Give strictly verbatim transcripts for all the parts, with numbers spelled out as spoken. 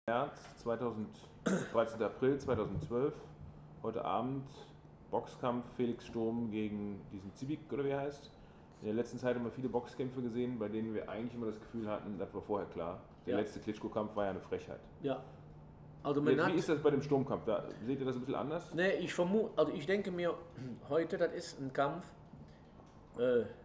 März zweitausenddreizehn, dreizehnten April zweitausendzwölf, heute Abend Boxkampf Felix Sturm gegen diesen Civic, oder wie er heißt. In der letzten Zeit haben wir viele Boxkämpfe gesehen, bei denen wir eigentlich immer das Gefühl hatten, das war vorher klar. Der ja. letzte Klitschko-Kampf war ja eine Frechheit. Ja. Also man Jetzt, hat, wie ist das bei dem Sturmkampf? Da, seht ihr das ein bisschen anders? Ne, ich vermute, also ich denke mir, heute, das ist ein Kampf, äh, äh,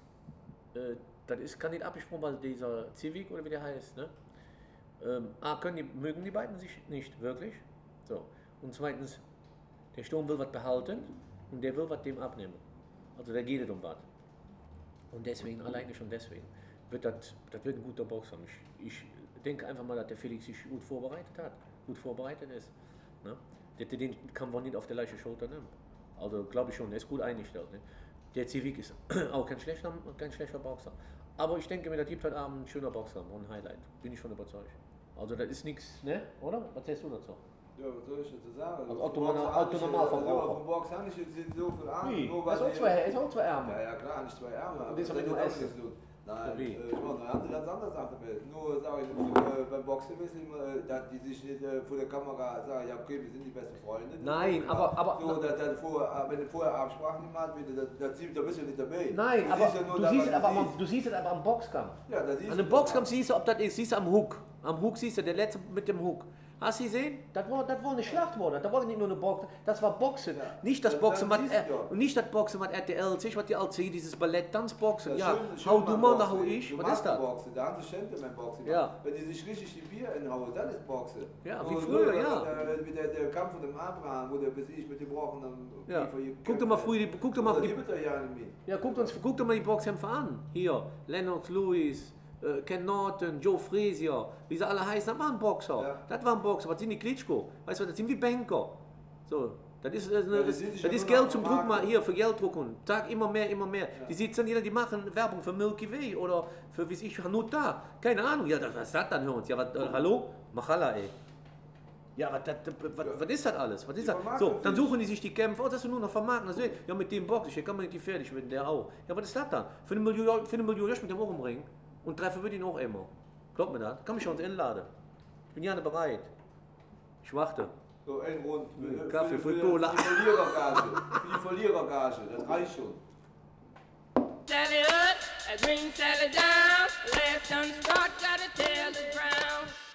das ist, kann nicht abgesprochen, weil dieser Civic, oder wie der heißt, ne? Ähm, A, können die, mögen die beiden sich nicht wirklich. So. Und zweitens, der Sturm will was behalten und der will was dem abnehmen. Also der geht um was. Und deswegen, alleine schon deswegen, wird das, das wird ein guter Boxer. Ich, ich denke einfach mal, dass der Felix sich gut vorbereitet hat, gut vorbereitet ist. Ne? Der, den kann man nicht auf der leichten Schulter nehmen. Also glaube ich schon, der ist gut eingestellt. Ne? Der Civic ist auch kein schlechter, kein schlechter Boxer. Aber ich denke mir, da gibt heute Abend ein schöner Boxer, ein Highlight. Bin ich von überzeugt. Also das ist nichts, ne? Oder? Was sagst du dazu? Ja, was soll ich dazu sagen? Also Otto Normalverbraucher. Vom Box habe ich jetzt so viel Ahnung. Wie? Nur Er weil ist auch zwei, ist auch zwei Ärmel. Ja, ja klar, nicht zwei Ärmel. Und das ist aber nur Essen. Nein, Wie? äh, ich meine, er hat ganz andere Sachen damit. Nur sage ich, äh, beim Boxen wissen immer, dass die sich nicht äh, vor der Kamera sagen, ja okay, wir sind die besten Freunde. Nein, und, aber, aber... so, dass, dass vorher, wenn du vorher Absprachen gemacht hast, da bist du nicht dabei. Nein, du aber siehst ja nur du, das, siehst was es aber, siehst. am- du siehst es aber am Boxkampf. Ja, da siehst An du dem Boxkampf das. siehst du, ob das ist. Siehst du am Hook. Am Hook siehst du, der letzte mit dem Hook. Hast du gesehen? Das war, das war eine Schlachtwort. Das war nicht nur eine Box. Das war Boxen. Ja. Nicht das Ja, Boxen, dann was siehst du er, ja. und nicht das Boxen, was R T L, sich was die L C, dieses Ballett, Tanzboxen. Das Ja, schön- schön hau du beim mal, da Boxen. hau ich. Du Was magst ist das? Boxen, der andere Gentleman Boxen. Ja. Wenn die sich richtig die Bier inhauen, dann ist Boxen. Ja, wie Und früher, so, ja. Der, der, der Kampf von dem Abraham, wo der bis ich mit dem gebrochenen Ja. Kiefer gekämpft Guck dir mal hat. früher die- guck dir mal Oder die- die wird er ja nicht mehr. Ja, guckt, uns, guckt dir mal die Boxkämpfe an. Hier, Lennox Lewis, äh, Ken Norton, Joe Frazier, wie sie alle heißen, das waren Boxer. Ja. Das waren Boxer. Was sind die Klitschko? Weißt du, das sind wie Banker. So, das ist, das, Ja, das, die sind sich das ja ist nur Geld noch zum am Druck mal Markt. hier für Geld drucken. Tag immer mehr, immer mehr. Ja. Die sitzen hier, die machen Werbung für Milky Way oder für wie ich nur da. Keine Ahnung. Ja, das, was ist das dann hören uns? Ja, was, äh, hallo? Machala, ey. Ja, was, das, was, Ja. was ist das alles? Was ist Die das? vermarkten So, dann sich. suchen die sich die Kämpfe. Oh, das ist nur noch vermarkten. Das ist- Ja, mit dem Box, ich kann man nicht die fertig, mit der auch. Ja, was ist das dann? Für eine Million, für eine Million ich mit dem auch umringen. Und treffen wir ihn auch immer. Glaubt mir das? Kann mich schon einladen. Ich bin gerne bereit. Ich warte. So ein Rund. Für, Kaffee für, für für, Cola. für die Verlierergage. Für die Verlierergage. Das reicht schon. Sally up, I bring Sally down. Last done start, gotta tell the ground.